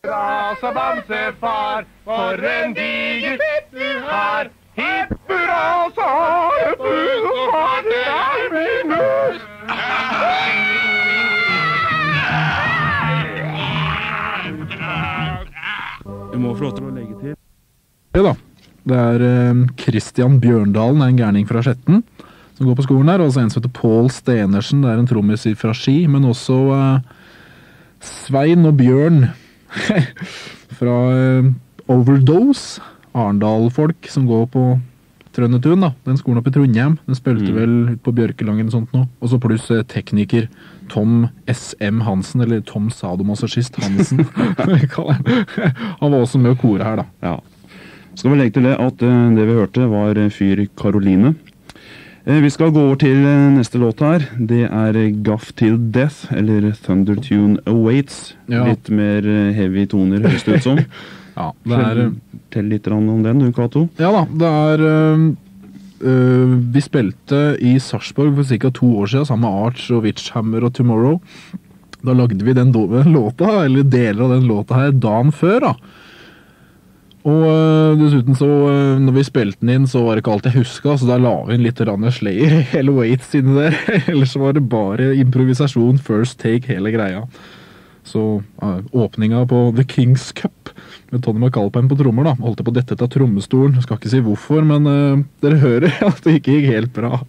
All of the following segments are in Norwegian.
sa Bamsefar, for en diger fett du har. Hipp hurra, sa Bamsefar, det er min mus. Du må få lov til å legge til. Ja da, det er Christian Bjørndalen, en gærning fra Skjetten, som går på skolen her, og så en som heter Paul Stenersen, det er en trommis fra Ski, men også Svein og Bjørn fra Overdose, Arendal-folk som går på Trøndetun, da. Den skolen oppe i Trondheim, den spilte vel ut på Bjørkelangen og sånt nå. Og så pluss tekniker Tom S.M. Hansen, eller Tom Sadomasochist Hansen. Han var også med å kore her, da. Ja. Skal vi legge til det at det vi hørte var Fyr Karoline. Vi skal gå over til neste låt her. Det er Guff Till Death, eller Thunder Tune Awaits. Ja. Litt mer heavy toner, høres det ut som. Ja, det er... Tell litt om den, du, Kato. Ja da, det er... vi spilte i Sarpsborg for ca. 2 år siden, sammen med Arch og Witchhammer og Tomorrow. Da lagde vi den låta, eller deler av den låta her, dagen før, da. Og dessuten så, når vi spilte den inn, så var det ikke alt jeg husket, så da la vi inn litt Slayer, hele Waits inni der. Ellers så var det bare improvisasjon, first take, hele greia. Så åpninga på The King's Cup med Tony McAlpine på trommer da, holdt jeg på dette til trommestolen. Jeg skal ikke si hvorfor, men dere hører at det ikke gikk helt bra.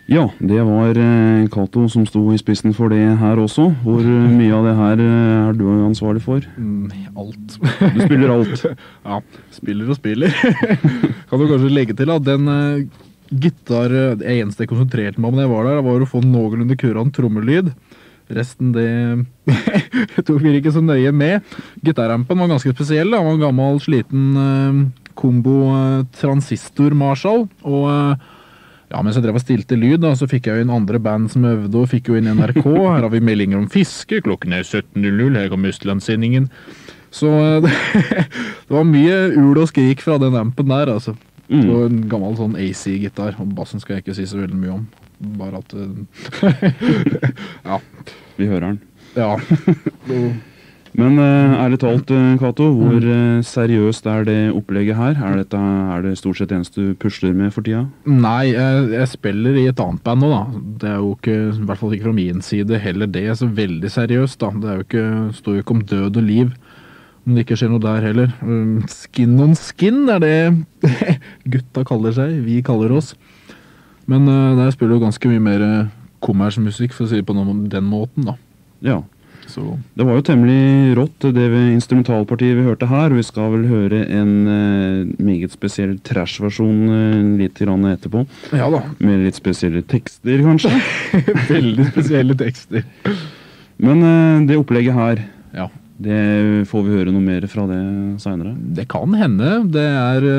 Ja, det var Cato som sto i spissen for det her også. Hvor mye av det her er du ansvarlig for? Alt. Du spiller alt. Ja, spiller og spiller. Kan du kanskje legge til at den gitar, det eneste jeg konsentrerte meg om da jeg var der, var å få noenlunde kurant trommelyd. Resten det tok vi ikke så nøye med. Gitarrampen var ganske spesiell, da. Den var en gammel, sliten kombo transistor Marshall, og ja, mens jeg drev og stilte lyd, da, så fikk jeg jo inn andre band som øvde, og fikk jo inn NRK. Her har vi meldinger om fiske, klokken 17:00, her kommer Østlandssendingen. Så det var mye ul og skrik fra den ampen der, altså. Og en gammel sånn AC-gitar, og bassen skal jeg ikke si så veldig mye om. Bare at... ja. Vi hører den. Ja. Men ærlig talt, Cato, hvor seriøst er det opplegget her? Er det stort sett eneste du pusler med for tida? Nei, jeg spiller i et annet band nå da. Det er jo ikke, i hvert fall ikke fra min side, heller det er så veldig seriøst da. Det er jo ikke, står jo ikke om død og liv, om det ikke skjer noe der heller. Skin on skin er det gutta kaller seg, vi kaller oss. Men der spiller jo ganske mye mer kommersmusikk, for å si det på den måten da. Ja. Så. Det var jo temmelig rått, det instrumentalpartiet vi hørte her. Vi skal vel høre en meget spesiell trash-versjon litt grann etterpå. Ja da. Med litt spesielle tekster, kanskje. Veldig spesielle tekster. Men det opplegget her, ja. Det får vi høre noe mer fra det senere. Det kan hende. Det er...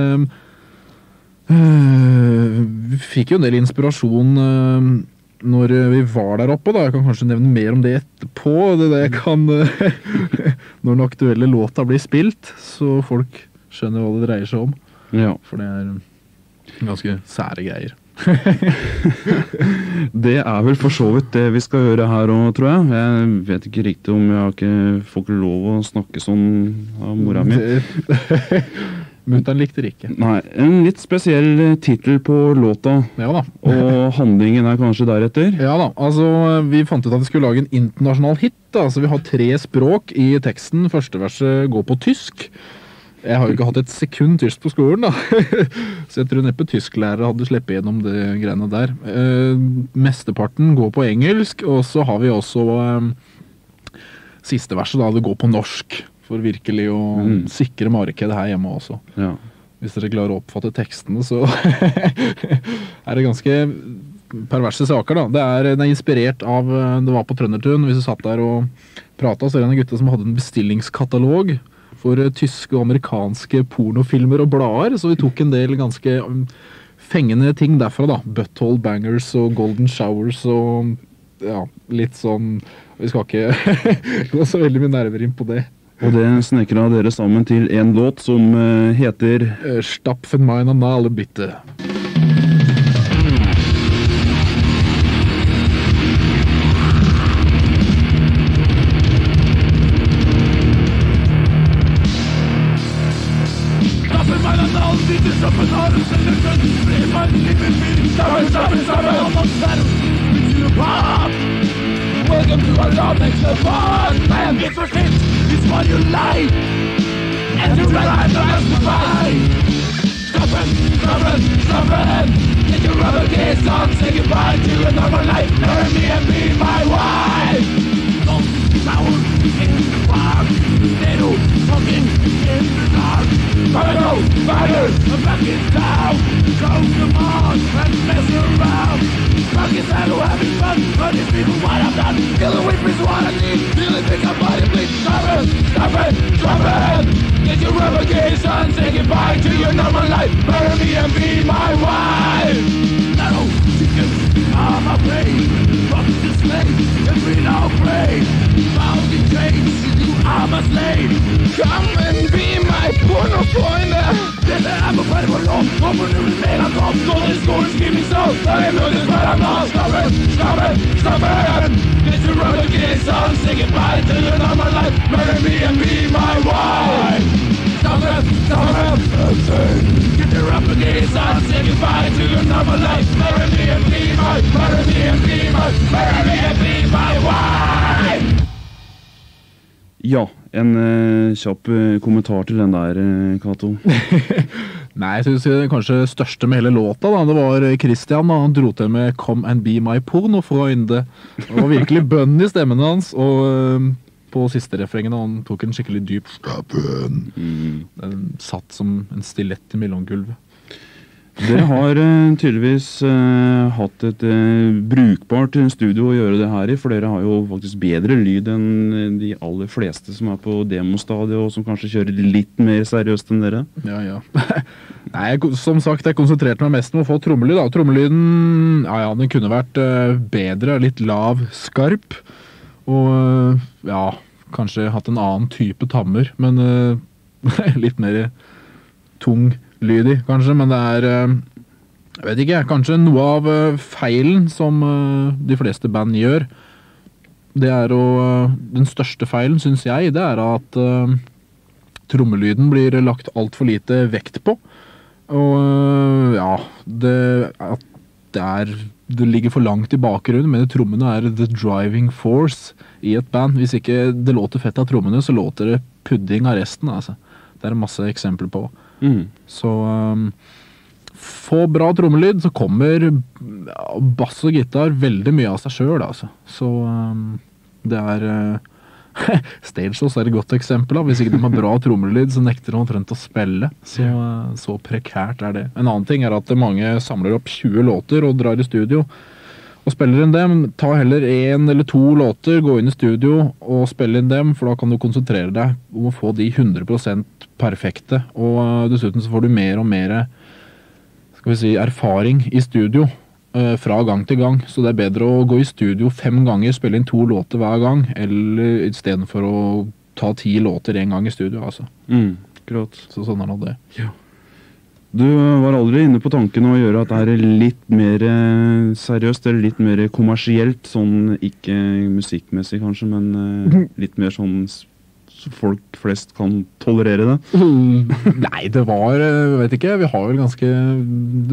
vi fikk jo en del inspirasjon... når vi var der oppe da, jeg kan kanskje nevne mer om det etterpå, det jeg kan, når den aktuelle låta blir spilt, så folk skjønner hva det dreier seg om. Ja. For det er ganske sære greier. Det er vel for så vidt det vi skal gjøre her også, tror jeg. Jeg vet ikke riktig om får ikke lov å snakke sånn av mora mi. Mutteren likte det ikke. Nei, en litt spesiell titel på låta. Ja da. Og handlingen er kanskje deretter? Ja da, altså vi fant ut at vi skulle lage en internasjonal hit da, så vi har 3 språk i teksten. Første verset går på tysk. Jeg har jo ikke hatt et sekund tysk på skolen da. Så jeg tror neppe tysklærere hadde sleppet gjennom det greiene der. Mesteparten går på engelsk, og så har vi også siste verset da, det går på norsk. For virkelig å sikre markedet her hjemme også. Ja. Hvis dere klarer å oppfatte tekstene, så er det ganske perverse saker da. Det er inspirert av, det var på Trøndertun, hvis du satt der og pratet, så er det en gutte som hadde en bestillingskatalog for tyske og amerikanske pornofilmer og blader, så vi tok en del ganske fengende ting derfra da. Butthole bangers og golden showers og ja, litt sånn, vi skal ikke gå så veldig mye nærmere inn på det. Og det snekra dere sammen til en låt som heter Stapfen meiner Nale bitte. Stapfen meiner Nale bitte, Stapfen Nale bitte, Stapfen Welcome to our love makes the fun. Man, it's for shit. It's what you like. And you realize the best goodbye. Stop it. Get your rubber kiss on. Say goodbye to a normal life. Marry me and be my wife. Don't power in the park. Little talking in the dark. Go, fighters, I'm back in town. Go, come on, and mess around. Fucking sad, having fun, but it's people what I've done. Killing with is what I need. Feeling big up body, please. Stop it. Get your rubber case on. Say goodbye to your normal life. Marry me and be my wife. No, chickens, I'm afraid. Fuck the slave, and we don't pray. Bound in chains, you are my slave. Come and be my porno pointer. I'm a fighter for law. Open the man on top. Go to school and give me so. I am not this, but I'm not. Stop it. Get your rubber kiss on. Say goodbye to your normal life. Marry me and be my wife. Stop it. Get your rubber kiss on. Say goodbye to your normal life. Marry me and be my wife. Ja, en kjapp kommentar til den der, Cato. Nei, jeg synes det kanskje største med hele låta da, det var Christian da, han dro til med Come and be my pornofreunde. Det var virkelig bønn i stemmen hans, og på siste refrengen han tok en skikkelig dyp bønn. Den satt som en stilett i mellomgulvet. Dere har tydeligvis hatt et brukbart studio å gjøre det her i, for dere har jo faktisk bedre lyd enn de aller fleste som er på demostadiet, og som kanskje kjører litt mer seriøst enn dere. Ja. Nei, som sagt, jeg konsentrerte meg mest om å få trommelyd. Da. Trommelyden, den kunne vært bedre, litt lav, skarp, og kanskje hatt en annen type tammer, men litt mer tung lydig, kanskje, men det er, jeg vet ikke, kanskje noe av feilen som de fleste band gjør. Det er den største feilen, synes jeg, det er at trommelyden blir lagt alt for lite vekt på. Og det ligger for langt i bakgrunnen, men trommene er the driving force i et band. Hvis ikke det låter fett av trommene, så låter det pudding av resten, altså. Det er masse eksempler på. Så få bra trommelyd, så kommer bass og gitar veldig mye av seg selv, altså. Så det er Stagehouse er et godt eksempel da. Hvis ikke de har bra trommelyd, så nekter de omtrent å spille. Så prekært er det. En annen ting er at mange samler opp 20 låter og drar i studio og spiller inn dem. Ta heller 1 eller 2 låter, gå inn i studio og spille inn dem, for da kan du konsentrere deg om å få de 100% perfekte, og dessuten så får du mer og mer, skal vi si, erfaring i studio fra gang til gang, så det er bedre å gå i studio 5 ganger, spille inn 2 låter hver gang, eller i stedet for å ta 10 låter en gang i studio, altså. Klart. Så sånn er nå det. Ja. Du var aldri inne på tanken å gjøre at det er litt mer seriøst, eller litt mer kommersielt, sånn ikke musikkmessig kanskje, men litt mer sånn så folk flest kan tolerere det? Nei, det var, vet ikke, vi har vel ganske, det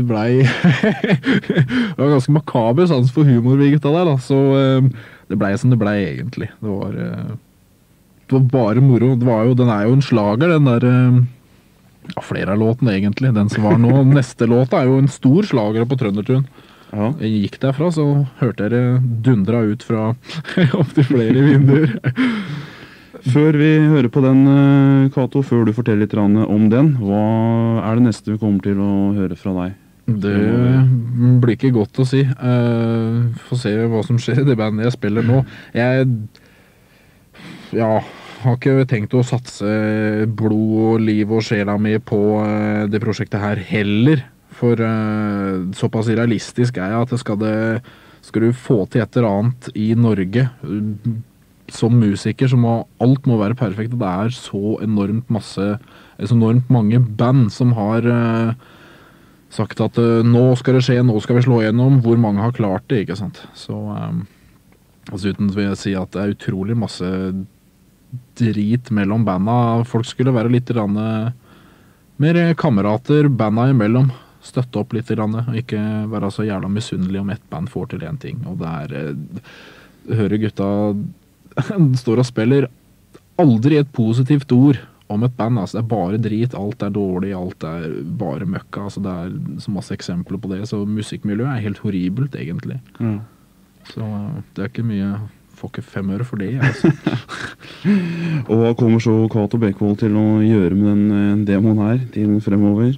var ganske makaber sans for humor vi gutta der da, så det ble som det ble egentlig. Det var bare moro. Den er jo en slager, den der, flere av låtene egentlig, den som var nå. Neste låt er jo en stor slager på Trøndertun. Ja. Jeg gikk derfra, så hørte dere dundra ut fra opp til flere vinduer. Før vi hører på den, Kato, før du forteller litt om den, hva er det neste vi kommer til å høre fra deg? Det blir ikke godt å si. Får se hva som skjer i det bandet jeg spiller nå. Jeg har ikke tenkt å satse blod og liv og sjela mi på det prosjektet her heller. For såpass realistisk er jeg at skal du få til et eller annet i Norge som musiker, så alt må være perfekt, og det er så enormt mange band som har sagt at nå skal det skje, nå skal vi slå gjennom, hvor mange har klart det, ikke sant? Så uten vil jeg si at det er utrolig masse drit mellom banda. Folk skulle være litt mer kamerater banda imellom, støtte opp litt, og ikke være så jævla misunnelig om et band får til en ting. Og det hører gutta står og spiller aldri et positivt ord om et band, altså det er bare drit, alt er dårlig, alt er bare møkka, altså det er så masse eksempler på det, så musikkmiljøet er helt horribelt egentlig. Så det er ikke mye, får ikke 5 øre for det, altså. Og hva kommer så Kato Bekvold til å gjøre med den demoen her, tiden fremover?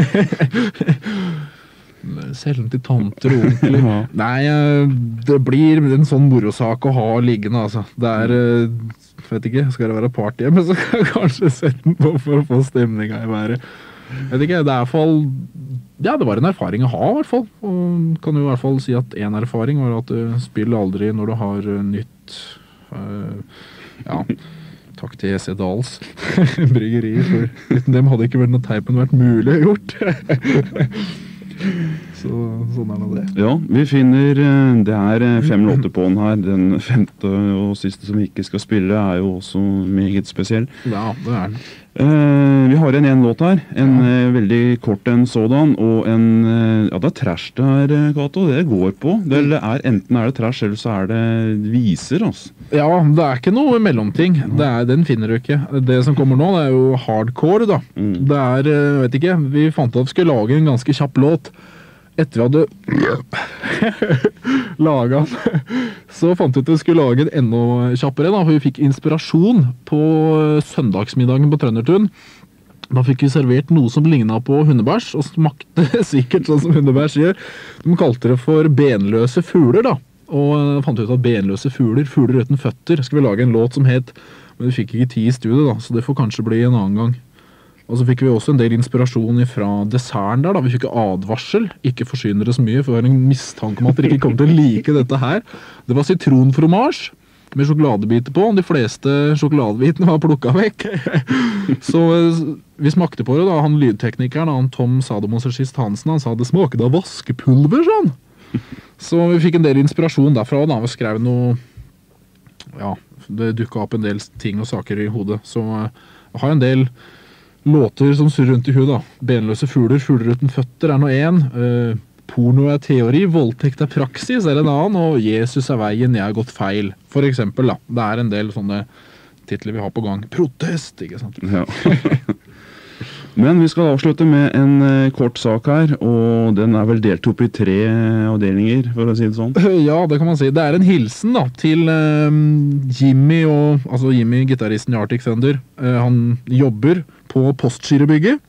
Selv til tanter og onkler. Nei, det blir en sånn morosak å ha liggende, altså. Det er, vet ikke, skal det være party hjemme, så kan jeg kanskje sette den på for å få stemninga i været. Vet ikke, det er i hvert fall, det var en erfaring å ha i hvert fall. Og kan jo i hvert fall si at en erfaring var at du spiller aldri når du har nytt, takk til E.C. Dahls bryggeri, for uten dem hadde ikke vært noe teipen vært mulig å gjort. Så sånn er det. Ja, vi finner, det 5 låter på den her. Den 5. og siste som vi ikke skal spille er jo også meget spesiell. Ja, det er den. Vi har en låt her, veldig kort en sådan, og ja, det trash det her, Kato, det går på. Enten er det trash, eller så er det viser, altså. Ja, det er ikke noe mellomting. Den finner du ikke. Det som kommer nå, det er jo hardcore, da. Det er, jeg vet ikke, vi fant ut at vi skulle lage en ganske kjapp låt. Etter vi hadde laget den, så fant vi ut at vi skulle lage en enda kjappere, da, for vi fikk inspirasjon på søndagsmiddagen på Trøndertun. Da fikk vi servert noe som lignet på hundebærs, og smakte sikkert sånn som hundebærs gjør. De kalte det for benløse fugler, da. Og fant ut at benløse fugler uten føtter, skal vi lage en låt som het, men vi fikk ikke tid i studiet, da, så det får kanskje bli en annen gang. Og så fikk vi også en del inspirasjon fra desserten der, da. Vi fikk advarsel, ikke forsyne dere så mye, for vi har en mistanke om at dere ikke kommer til å like dette her. Det var citronfromage med sjokoladebiter på. De fleste sjokoladebitene var plukket vekk. Så vi smakte på det da. Han lydteknikeren, han Tom Sadomasochist Hansen, han sa det smakte av vaskepulver, sånn. Så vi fikk en del inspirasjon derfra da. Vi skrev noe, ja, det dukket opp en del ting og saker i hodet. Så jeg har en del låter som surrer rundt i huet da. Benløse fugler uten føtter er noe en. Porno er teori, voldtekt er praksis er en annen, og Jesus er veien, jeg har gått feil. For eksempel da. Det er en del sånne titler vi har på gang. Protest, ikke sant? Ja. Men vi skal avslutte med en kort sak her, og den er vel delt opp i 3 avdelinger, for å si det sånn. Ja, det kan man si. Det er en hilsen da, til Jimmy, altså Jimmy, gitaristen i Arctic Thunder. Han jobber på Postgirobygget.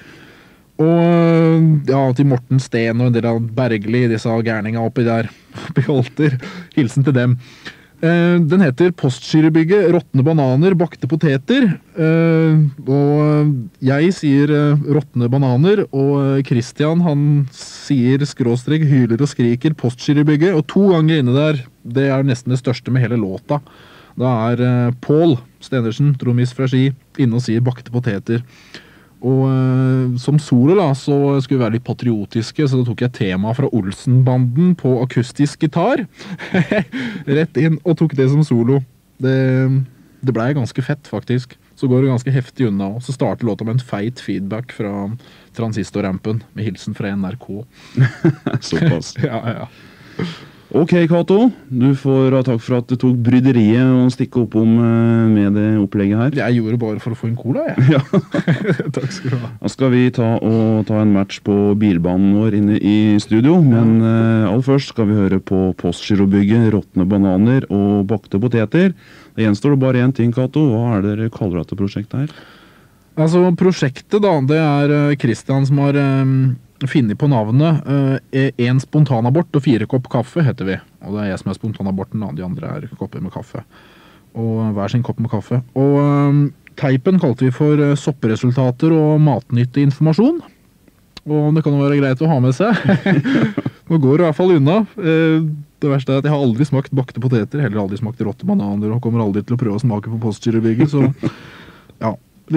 Og ja, til Morten Steen og en del av Bergli, disse gærninga oppi der, oppi Holter. Hilsen til dem. Den heter Postgirobygget, råtne bananer, bakte poteter. Og jeg sier råtne bananer, og Christian han sier skråstrek, hyler og skriker Postgirobygget. Og 2 ganger inne der, det er nesten det største med hele låta. Da er Paul Stenersen, trommis fra Ski, inne og sier bakte poteter. Og som solo da, så skulle vi være litt patriotiske, så da tok jeg tema fra Olsenbanden på akustisk gitar. Rett inn, og tok det som solo. Det ble ganske fett, faktisk. Så går det ganske heftig unna, og så starter låta med en feit feedback fra transistorrampen, med hilsen fra NRK. Såpass. Ja. Ok, Kato, du får ha takk for at du tok bryderiet og stikke opp om med det opplegget her. Jeg gjorde det bare for å få en cola, jeg. Ja. Takk skal du ha. Da skal vi ta en match på bilbanen vår inne i studio, men aller først skal vi høre på Postgirobygget, råtne bananer og bakte poteter. Det gjenstår bare en ting, Kato. Hva er det dere kaller dette prosjektet her? Altså, prosjektet da, det er Christian som har finnet på navnet. 1 spontanabort og 4 kopp kaffe heter vi. Og det er jeg som er spontanaborten, de andre er kopper med kaffe. Og hver sin kopp med kaffe. Og teipen kalte vi for soppresultater og matnyttig informasjon. Og det kan jo være greit å ha med seg. Nå går det i hvert fall unna. Det verste er at jeg har aldri smakt bakte poteter, heller aldri smakt råtte bananer, og kommer aldri til å prøve å smake på Postgirobygget, så ja.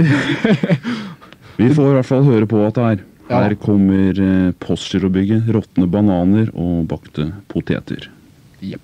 Vi får i hvert fall høre på at det er. Her kommer Postgirobygget, råtne bananer og bakte poteter. Yep.